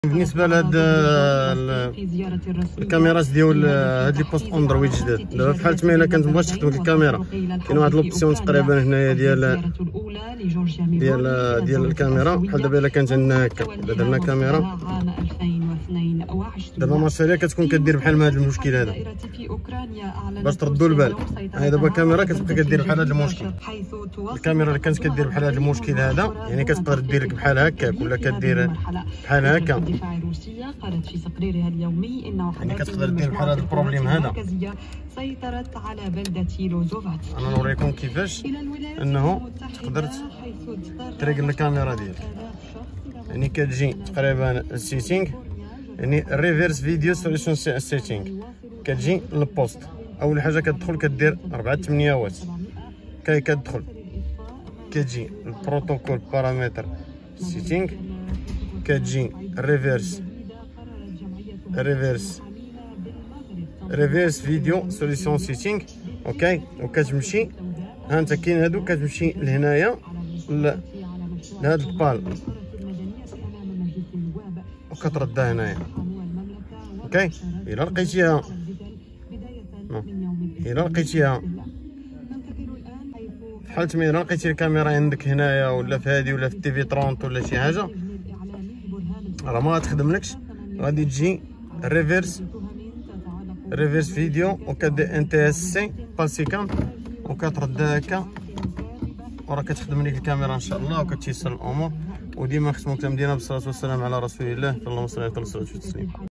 بالنسبه لهاد الكاميرات ديال هاد لي بوست اندرويد جداد، دابا في حالة ما الا كانت مبغاش تخدم الكاميرا، كاين واحد لوبسيون تقريبا هنايا ديال الكاميرا. بحال دابا الا كانت عندنا هكا، درنا كاميرا دابا مارشاليا كتكون كدير بحال ما هاد المشكل هذا باش تردوا البال. هاي دابا كاميرا كتبقى كدير بحال هاد المشكل. الكاميرا اللي كانت كدير بحال هاد المشكل هذا، يعني كتقدر دير لك بحال هكاك ولا كدير بحال هكا، قالت في تقريرها اليومي انه يعني كتقدر دير بحال هذا البروبليم هذا. سيطرت على بلدة لوزوفات. انا نوريكم كيفاش انه تقدر تريقل الكاميرا ديالك. يعني كتجي تقريبا السيتينغ، يعني ريفيرس فيديو سوليوشن سيتينغ، كتجي للبوست. اول حاجه كتدخل كدير 4 8 كتدخل كتجي البروتوكول بارامتر سيتينغ، كتجي ريفيرس فيديو سوليسيون سيتينغ، اوكي. وكتمشي ها انت كاين هادو، كتمشي لهنايا لهاد البال وكتردها هنايا، اوكي. الا لقيتيها في حالة ما الا لقيتي الكاميرا عندك هنايا ولا في هادي ولا في تي في 30 ولا شي حاجه، راه ما غتخدملكش. غادي تجي ريفيرس فيديو وكدير ان تي اس سي باسيكام وكتردها هكا، وراه كتخدم لك الكاميرا ان شاء الله وكتيسر الامور. وديما نختموا الكلام ديالنا بالصلاه والسلام على رسول الله، اللهم صل على سيدنا محمد.